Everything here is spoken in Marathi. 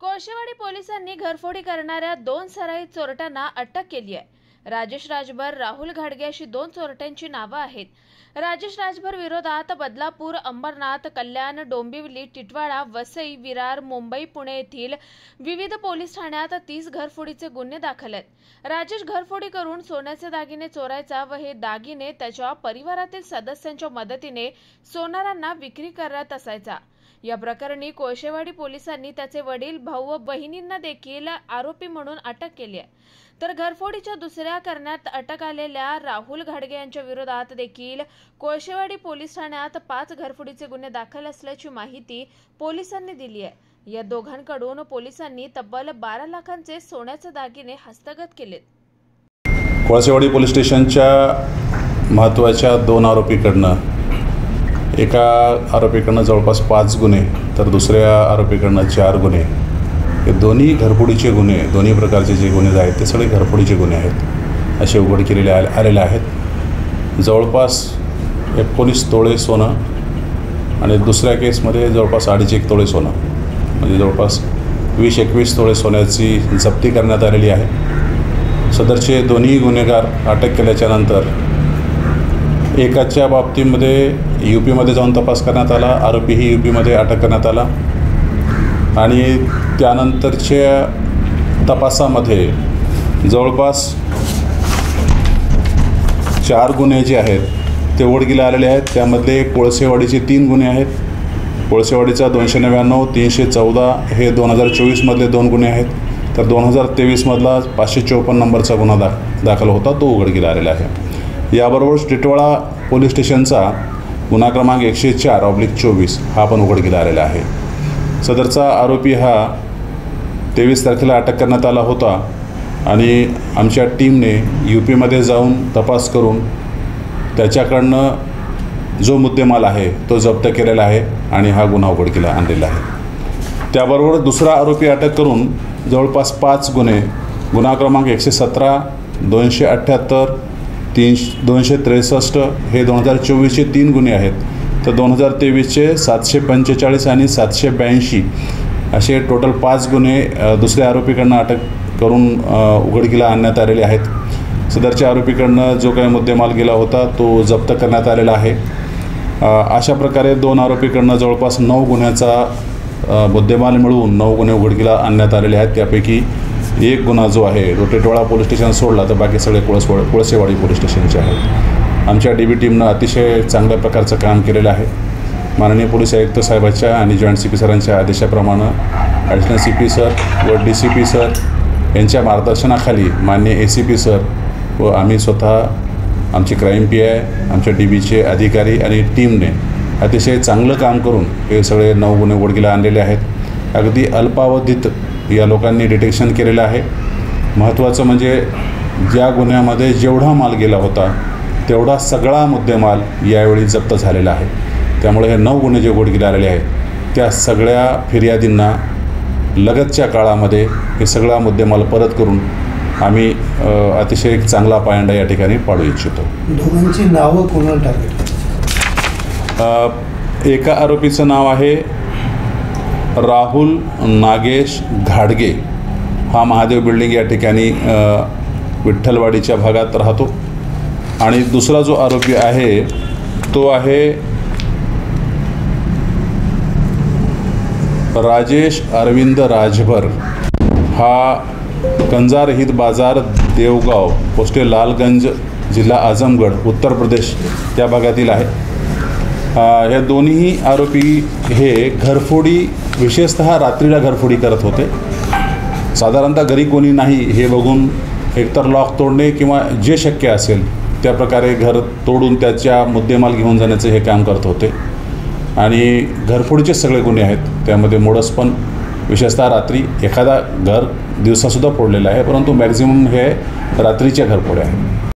कोळशेवाडी पोलिसांनी घरफोडी करणाऱ्या 2 सराईत चोरट्यांना अटक केली आहे। राजेश राजभर, राहुल घाडगे अशी 2 चोरट्यांची नावे आहेत। राजेश राजभर विरोधात बदलापूर, अंबरनाथ, कल्याण, डोंबिवली, टिटवाळा, वसई, विरार, मुंबई, पुणे येथील विविध पोलीस ठाण्यात 30 घरफोडीचे गुन्हे दाखल आहेत। राजेश घरफोडी करून सोन्याचे दागिने चोरायचा व हे दागिने त्याच्या परिवारातील सदस्यांच्या मदतीने सोनारांना विक्री करत असायचा। या प्रकरणी कोळशेवाडी पोलिसांनी त्याचे वडील, भाऊ व बहिणींना देखील आरोपी म्हणून अटक केली आहे। तर घरफोडीच्या दुसऱ्या करण्यात अटक आलेल्या राहुल घाडगे यांच्या विरोधात देखील कोळशेवाडी पोलीस ठाण्यात 5 घरफोडीचे गुन्हे दाखल असल्याची माहिती पोलिसांनी दिली आहे। या दोघांकडून पोलिसांनी तब्बल 12 लाखांचे सोन्याचे दागिने हस्तगत केलेत। कोळशेवाडी पोलीस स्टेशनच्या महत्त्वाच्या 2 आरोपीकडनं एका आरोपीकडनं जवळपास 5 गुन्हे तर दुसऱ्या आरोपीकडनं 4 गुन्हे, हे दोन्ही घरफोडीचे गुन्हे, दोन्ही प्रकारचे जे गुन्हे आहेत ते सगळे घरफोडीचे गुन्हे आहेत असे उघड केलेले आलेले आहेत। जवळपास 19 तोळे सोनं आणि दुसऱ्या केसमध्ये जवळपास 2.5 तोळे सोनं, म्हणजे जवळपास 20-21 तोळे सोन्याची जप्ती करण्यात आलेली आहे। सदरचे दोन्ही गुन्हेगार अटक केल्याच्या नंतर एकाच्या बाबतीमध्ये यूपीमध्ये जाऊन तपास करण्यात आला, आरोपीही यूपीमध्ये अटक करण्यात आला आणि त्यानंतरच्या तपासामध्ये जवळपास 4 गुन्हे जे आहेत ते उघडकीला आलेले आहेत। त्यामध्ये कोळशेवाडीचे 3 गुन्हे आहेत। कोळशेवाडीचा 299, 314 हे 2024मधले 2 गुन्हे आहेत। तर 2023मधला 554 नंबरचा गुन्हा दाखल होता, तो उघडकीला आलेला आहे। याबरोबरच टिटवाळा पोलीस स्टेशनचा गुन्हा क्रमांक 104/24 हा पण उघडकीला आलेला आहे। सदरचा आरोपी हा 23 तारखेला अटक करण्यात आला होता आणि आमच्या टीमने यूपीमध्ये जाऊन तपास करून त्याच्याकडनं जो मुद्देमाल आहे तो जप्त केलेला आहे आणि हा गुन्हा उघडकीला आणलेला आहे। त्याबरोबर दुसरा आरोपी अटक करून जवळपास 5 गुन्हे, गुन्हा क्रमांक 117, 278, 263 हे 2024चे 3 गुन्हे आहेत। तर 2023चे 745 आणि 782 असे टोटल 5 गुन्हे दुसऱ्या आरोपीकडनं अटक करून उघडकीला आणण्यात आलेले आहेत। सदरच्या आरोपीकडनं जो काही मुद्देमाल गेला होता तो जप्त करण्यात आलेला आहे। अशा प्रकारे 2 आरोपीकडनं जवळपास 9 गुन्ह्याचा मुद्देमाल मिळवून 9 गुन्हे उघडकीला आणण्यात आलेले आहेत। त्यापैकी 1 गुन्हा जो आहे तो टिटवाळा पोलीस स्टेशन सोडला तर बाकी सगळे कोळशेवाडी पोलीस स्टेशनचे आहेत। आमच्या DB टीमनं अतिशय चांगल्या प्रकारचं काम केलेलं आहे। माननीय पोलीस आयुक्त साहेबांच्या आणि जॉईंट CP सरांच्या आदेशाप्रमाणे ॲडिशनल CP सर व DCP सर यांच्या मार्गदर्शनाखाली माननीय ACP सर व आम्ही स्वतः, आमचे क्राईम PI, आमच्या DBचे अधिकारी आणि टीमने अतिशय चांगलं काम करून हे सगळे 9 गुन्हे उघडकीला आणलेले आहेत। अगदी अल्पावधीत या लोकांनी डिटेक्शन केलेलं आहे। महत्त्वाचं म्हणजे ज्या गुन्ह्यामध्ये जेवढा माल गेला होता तेवढा सगळा मुद्देमाल यावेळी जप्त झालेला आहे। त्यामुळे हे 9 गुन्हे जे उघडकीला आलेले आहेत त्या सगळ्या फिर्यादींना लगतच्या काळामध्ये हे सगळा मुद्देमाल परत करून आम्ही अतिशय एक चांगला पायंडा या ठिकाणी पाडू इच्छितो। दोघांची नावं कोणाला टार्गेट? एका आरोपीचं नाव आहे राहुल नागेश घाडगे, हा महादेव बिल्डिंग या ठिकाणी विठ्ठलवाडीच्या भागात राहतो आणि दुसरा जो आरोपी आहे तो आहे राजेश अरविंद राजभर, हा कंजार हिद बाजार, देवगाव, पोस्ट लालगंज, जिल्हा आजमगड, उत्तर प्रदेश या भागातील आहे। या दोन्ही आरोपी हे घरफोडी, विशेषतः रात्रीला घरफोडी करत होते। साधारणतः घरी कोणी नाही हे बघून एकतर लॉक तोडणे किंवा जे शक्य असेल त्या प्रकारे घर तोडून त्याच्या मुद्देमाल घेऊन जाण्याचे हे काम करत होते आणि घरफोडीचे सगळे गुन्हे आहेत। त्यामध्ये मोडस पण विशेषतः रात्री, एखादा घर दिवसासुद्धा फोडलेला आहे, परंतु मॅक्झिमम हे रात्रीच्या घरफोड्या आहेत।